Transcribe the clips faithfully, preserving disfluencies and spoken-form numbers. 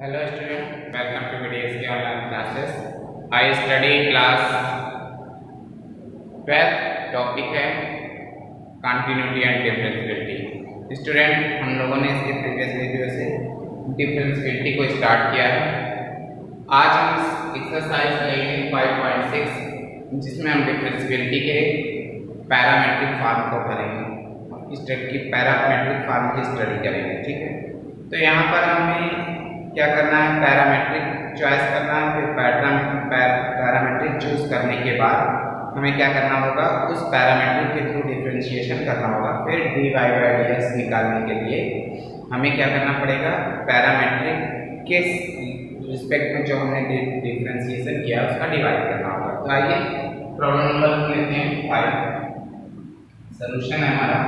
Hello student, welcome to V D S K online classes. I study class twelve. Topic है continuity and differentiability. Student, हम लोगों ने इसके previous video से differentiability को start किया है। आज हम एक्सरसाइज लेंगे फाइव पॉइंट सिक्स, जिसमें हम डिफरेंशिएबिलिटी के पैरामेट्रिक फॉर्म को करेंगे, स्टडी की पैरामेट्रिक फॉर्म की स्टडी करेंगे। ठीक है, तो यहाँ पर हमें क्या करना है, पैरामेट्रिक चॉइस करना है। फिर पैटर्न पैरामेट्रिक चूज करने के बाद हमें क्या करना होगा, उस पैरामेट्रिक के थ्रू डिफरेंशिएशन करना होगा। फिर d y by d x निकालने के लिए हमें क्या करना पड़ेगा, पैरामेट्रिक के रिस्पेक्ट में जो हमने डिफरेंशिएशन किया उसका डिवाइड करना होगा। तो आइए प्रॉब्लम नंबर लेते हैं फाइव। सोल्यूशन है हमारा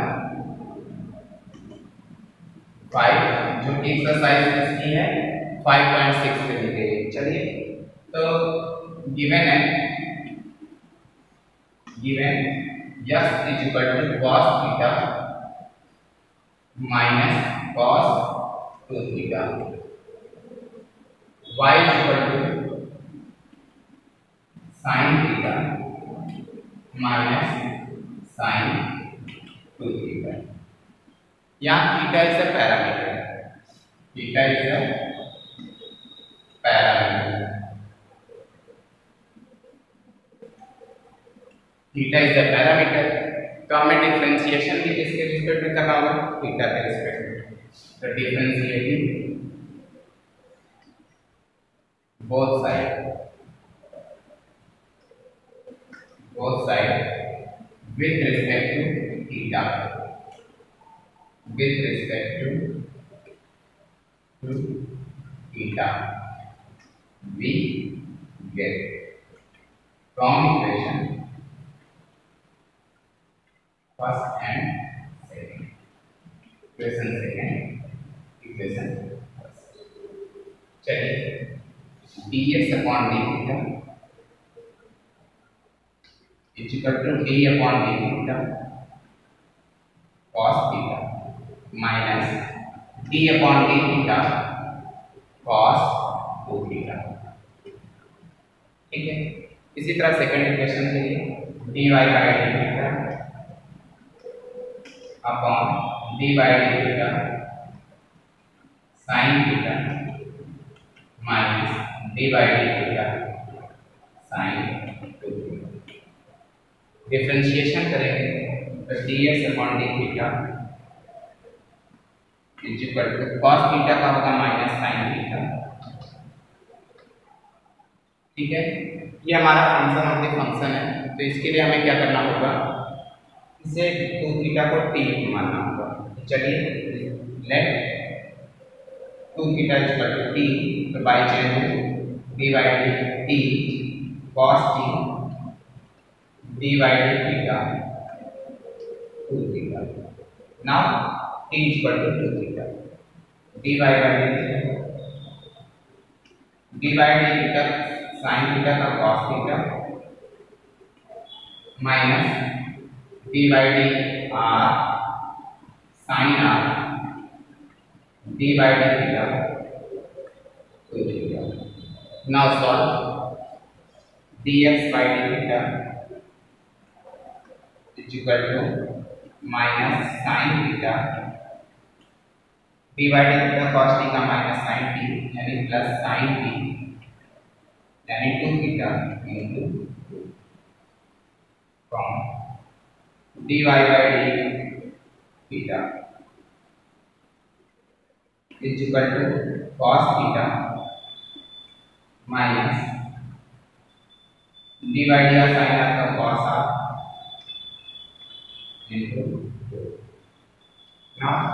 फाइव, जो कि एक्सरसाइज इसकी है फाइव पॉइंट सिक्स पे दी गई है। चलिए, तो गिवन है given x is equal to cos theta minus cos two theta, y is equal to sin theta minus sin two theta. यहाँ theta is a parameter, theta is a parameter, theta is a parameter. तो हमें differentiation भी किसके respect में करना होगा, theta के respect में। तो differentiating both side both side with respect to theta with respect to to theta, we get from equation first and second, equation second, equation first। चलिए, dx upon d theta is equal to d upon d theta cos theta minus d upon d theta cos two theta. ठीक है, इसी तरह second equation के लिए dy by d theta upon d by d theta sin theta minus d by d theta sin two theta. Differentiation करेंगे तो dx upon d theta is equal to cos theta का होगा minus sin theta. ठीक है, ये हमारा function of the function है। तो इसके लिए हमें क्या करना होगा, इसे टू थीटा को t मानना होगा। तो चलिए, let two theta is equal to t, तो by change d by d t cos t d by d theta two theta. Now t is equal to two theta, dy by dt, dy by dt का sin theta का cos theta minus dy by dt r sin r d by d theta two theta. Now solve dx by d थीटा is equal to minus sin theta D by d theta cos t का minus sin t यानी plus sin t यानी two theta into from dy by d theta is equal to cos theta minus d by d sin r का cos r into now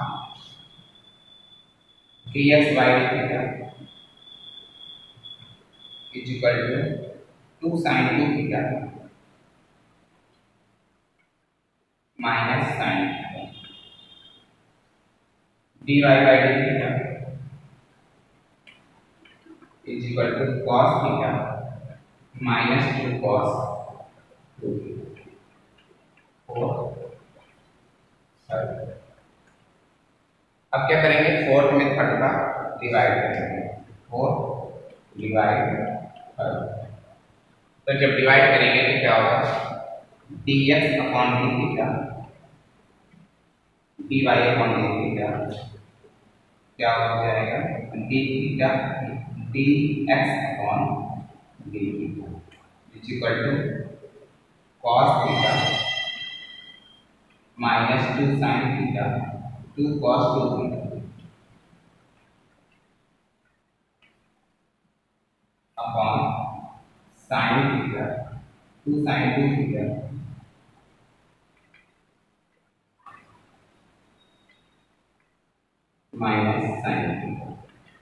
dx by theta is equal to two sin two theta minus sin theta, dy by d theta is equal to cos theta minus two cos two theta। अब क्या करेंगे, fourth method का divide करेंगे। Four divide five. तो जब divide करेंगे तो क्या होगा, d x upon d theta d y upon d theta क्या हो जाएगा, d theta d x upon d theta is equal to cos theta minus two sine theta two cos two theta upon sine theta two sine two theta minus sine theta.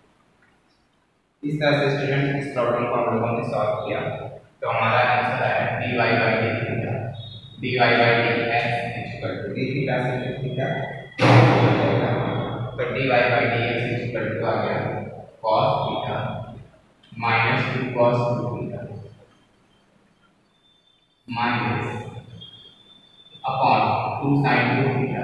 इस तरह से student इस problem को हम लोगों ने solve किया। तो हमारा आंसर आया d y by d theta d y by d x equal to d theta से थीटा, तो d y by d x equal to आ गया cos theta minus two cos two theta minus upon two sine two theta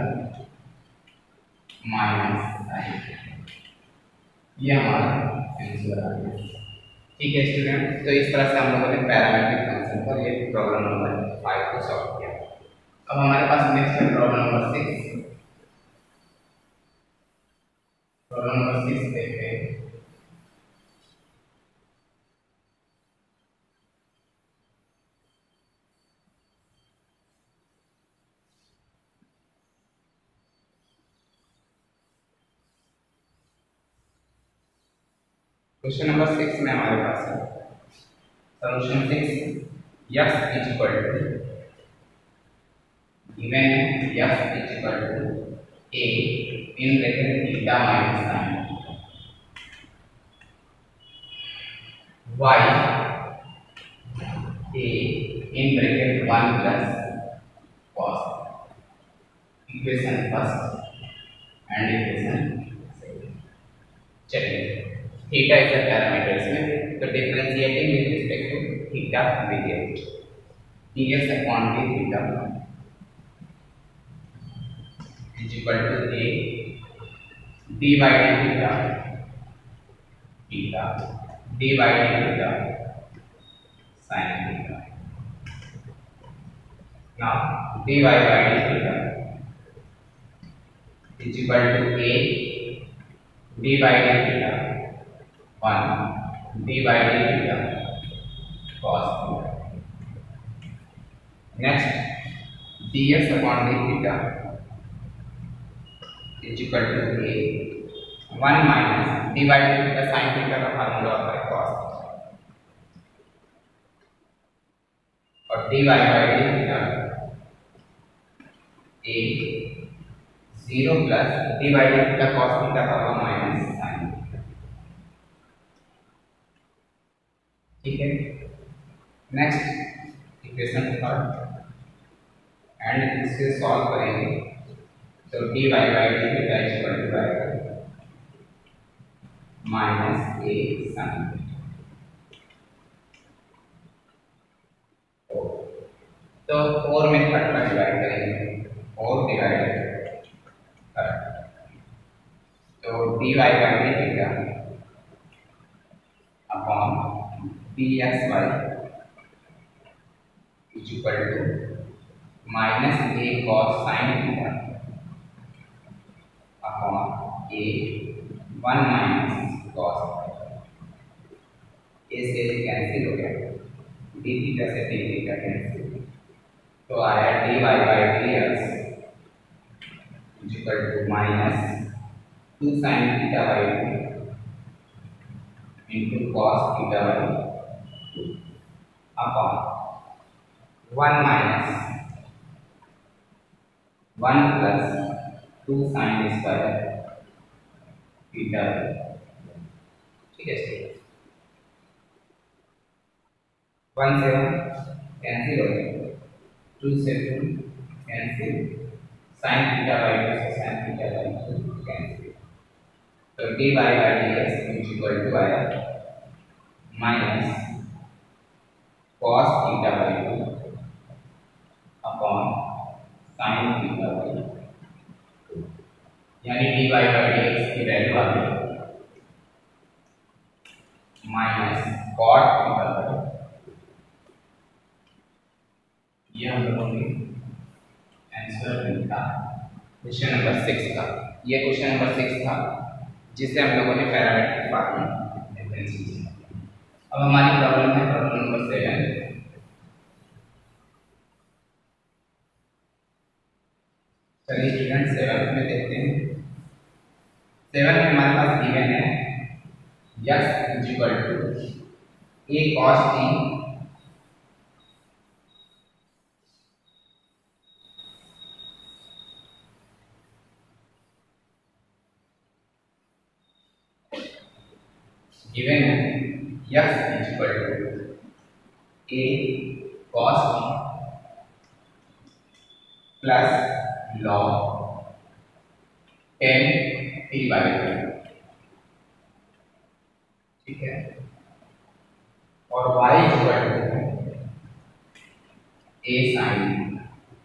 minus sine. ये हमारा answer आ गया। ठीक है student, तो इस तरह से हम लोगों ने पैरामीट्रिक फंक्शन पर ये प्रॉब्लम नंबर फाइव को सॉल्व किया। अब हमारे पास नेक्स्ट है problem number six. Problem number six देखते हैं। क्वेश्चन नंबर सिक्स में हमारे पास है solution six x is equal to given x is equal to a in bracket theta minus sine y a in bracket one plus cos. Equation first and equation second. चलिए, theta is a parameter इसमें, तो differentiating with respect to theta we get dx upon d theta is equal to a d by d theta theta d by d theta sin theta। Now dy by d theta is equal to a d by d theta one d by d theta cos theta। Next dx upon d theta is equal to a one minus d by d theta sin theta का formula होता है cos theta, और dy by d theta a zero plus d by d theta cos theta का होगा minus sin। ठीक है, next equation third and इससे solve करेंगे तो d y by d theta equal to आएगा माइनस ए साइन। तो फोर में थर्ड का डिवाइड करेंगे, फोर डिवाइड थर्ड, तो d y by d theta upon dx by is equal to minus a cos sin theta upon a one minus cos theta। a से cancel हो गया, d theta से d theta cancel, तो आया dy by dx is equal to minus two sin theta by two into cos theta by upon one minus one plus two sin square theta। ठीक है, one से one cancel हो गया, two से two cancel, sin theta by two से sin theta by two cancel, तो d y by d x equal to आया minus cos theta by two upon sin theta by two, यानी dy by dx की value आ गई question number six का। ये question number six था जिससे हम लोगों ने पैरामीट्रिक फॉर्म में डिफरेंस किया। अब हमारी प्रॉब्लम है प्रॉब्लम नंबर सेवन। चलिए स्टूडेंट सेवन में देखते हैं। सेवन में हमारे पास गिवन है yes is equal to a cos t given है yes is equal to a cos t plus log ten t by two, ठीक है। और y is equal to a sine,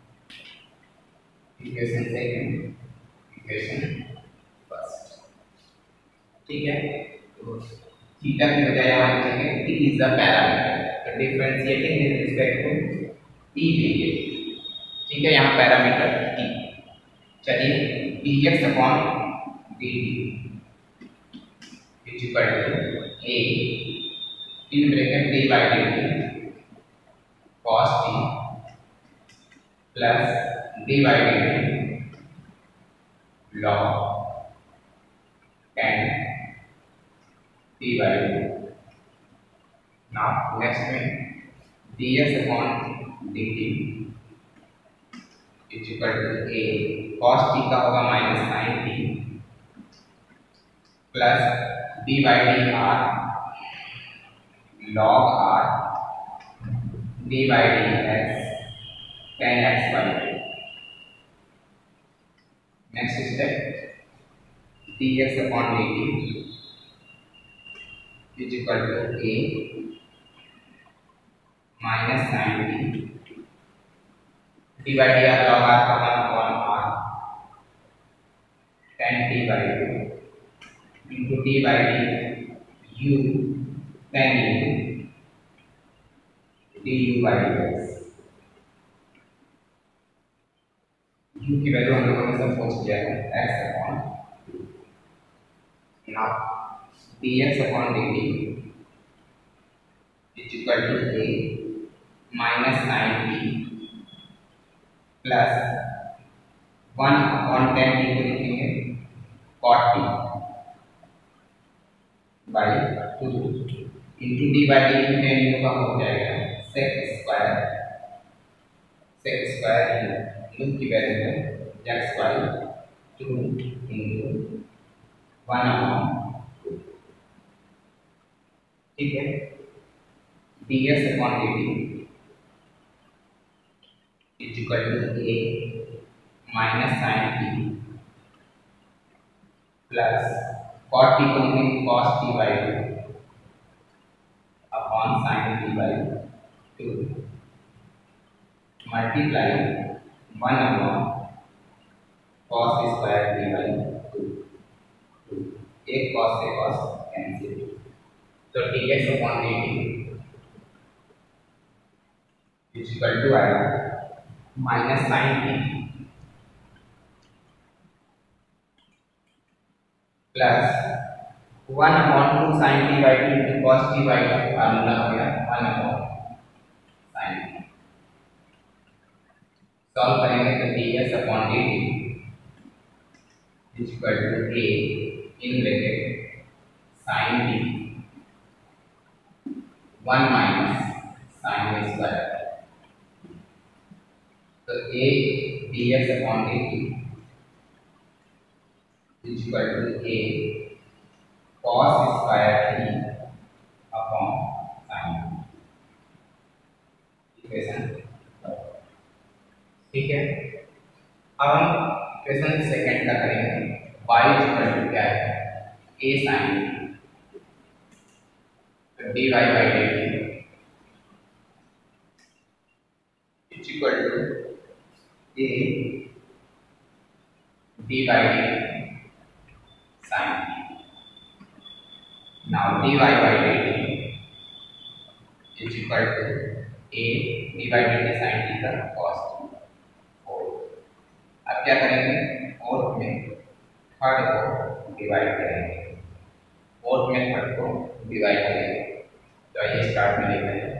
equation second, equation first, ठीक है। तो theta की बजाय यहाँ लिखेंगे t इज द पैरामीटर, तो differentiating with respect to t लेंगे, ठीक है। यहाँ पैरामीटर t, चलिए dx upon dt is equal to a in bracket d by dt cos t plus d by dt log tan t by two. Now next में dx upon dt is equal to a cos t का होगा minus sine t plus d by d r log r d by d x tan x by two. Next step dx upon dt is equal to a minus sin t divided by log r का one upon r tan t by two into d by d u tan u du by dx। u की वैल्यू हम लोगों ने सब पूछ लिया है x अपॉन now dx upon dt is equal to a minus sin t plus one upon tan t को लिखेंगे cot t by two into d by d tan u का हो जाएगा sec square sec square u की value है x by two into one upon, ठीक है। dx upon dt is equal to a minus sin t plus cot t को लिखेंगे cos t by two upon sin t by two multiply one upon cos square t by two, एक cos से cos cancel, तो dx upon dt is equal to आएगा minus sine t plus one upon two sine t by two into cos t by two formula हो गया one upon sine t। Solve करेंगे तो dx upon dt is equal to a in bracket sin t one minus sine square, तो a dx upon dt is equal to a cos square t upon sin, equation, ठीक है। अब हम equation second का करेंगे y is equal to क्या है a sin dy by dt is equal to a d by dt sin t। Now dy by dt is equal to a d by dt sin t का cos। अब क्या करेंगे fourth में third को divide करेंगे, fourth में third को divide करेंगे। तो आइए स्टार्ट में लिखते हैं।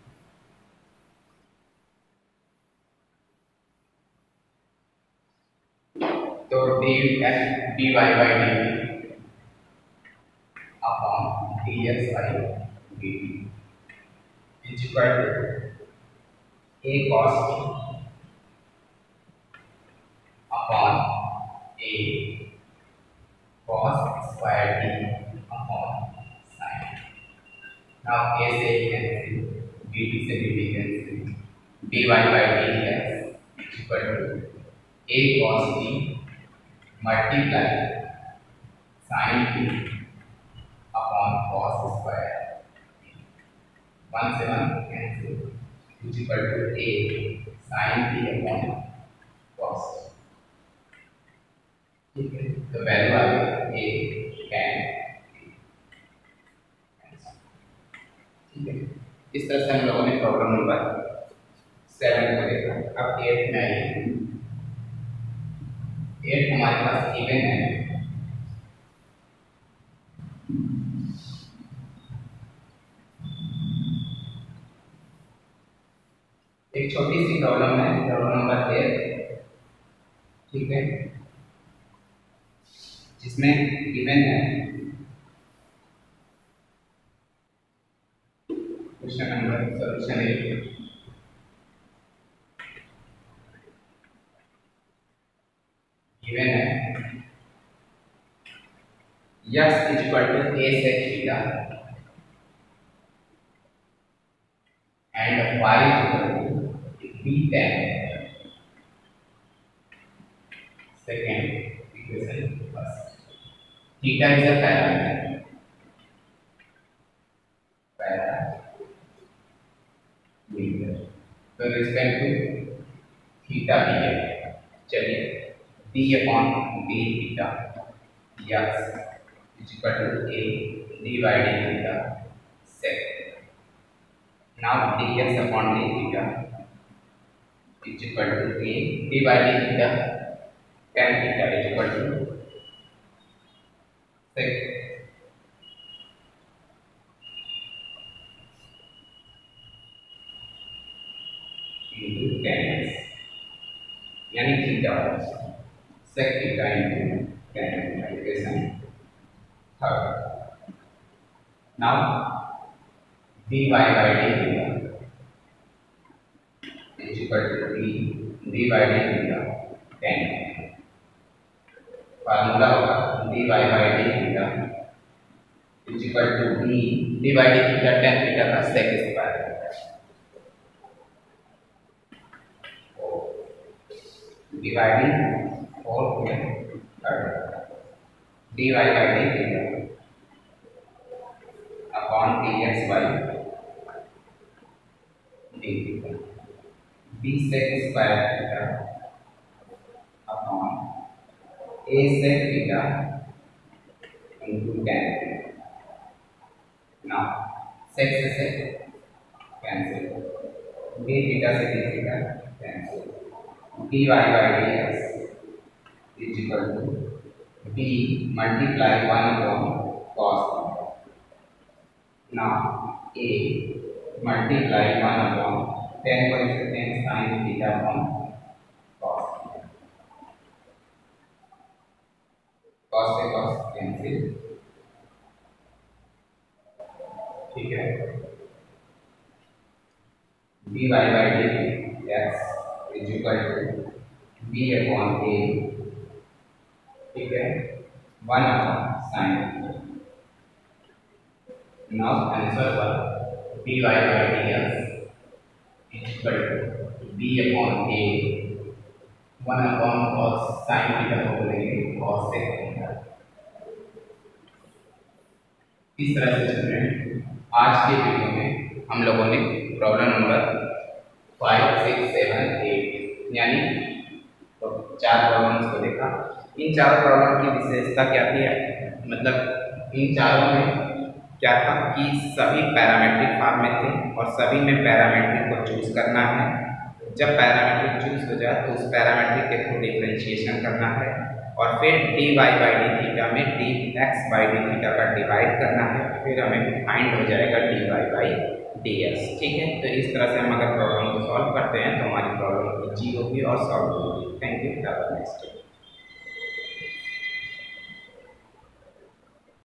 तो d d y by d upon d x by d t is equal to a cos upon a cos square t upon sine. Now a से कैंसिल, डी टी से d t cancel, d y by d x is equal to a cos t multiply sine t upon cos square, one से one cancel is equal to a sine t upon cos. ठीक है, तो value आ गई ए ten. ठीक है, इस तरह से हम लोगों ने प्रॉब्लम नंबर सेवन को देखा। अब एट में आइए। एट हमारे पास इवन है, एक छोटी सी प्रॉब्लम है, प्रॉब्लम नंबर एट। ठीक है, जिसमें गिवन है question number solution eight. Given है x is equal to a sec theta and y is equal to b tan second equation first. Theta is a parameter, parameter तो respect to theta भी है। चलिए d upon d theta x is equal to a d by d theta sec. Now dx upon d theta is equal to a d by d theta tan theta is equal to sec into tan x, यानी theta sec theta into tan theta equation third. Now dy by d theta is equal to d dy by d theta tan. Formula होगा dy by d theta is equal to d dy by d theta tan theta का sec square. Dividing four में third dy by d theta upon dx by d theta b sec square theta upon a sec theta into tan theta. Now sec से sec cancel, d theta से d theta cancel, dy by dx is equal to b multiply one upon cos theta. Now a multiply one upon tan को लिखते हैं sin theta upon cos theta, cos से cos cancel. ठीक है, dy by dx is equal to b upon a। ठीक है, one upon sine. Now answer पर dy by dx is equal to b upon a, one upon cos sin theta को बोलेंगे cos sec theta. इस तरह से student आज के वीडियो में हम लोगों ने problem number five six seven eight यानी तो चार प्रॉब्लम्स को देखा। इन चारों प्रॉब्लम की विशेषता क्या थी, मतलब इन चारों में क्या था कि सभी पैरामीट्रिक फॉर्म में थे और सभी में पैरामीट्रिक को चूज करना है। जब पैरामीट्रिक चूज हो जाए तो उस पैरामीट्रिक के थ्रू डिफरेंशिएशन करना है और फिर d y by d theta में d x by d theta का डिवाइड करना है, फिर हमें फाइंड हो जाएगा d y by d x. ठीक है, तो इस तरह से हम अगर प्रॉब्लम को सॉल्व करते हैं तो हमारी प्रॉब्लम इजी होगी और सॉल्व होगी। Thank you, have a nice day.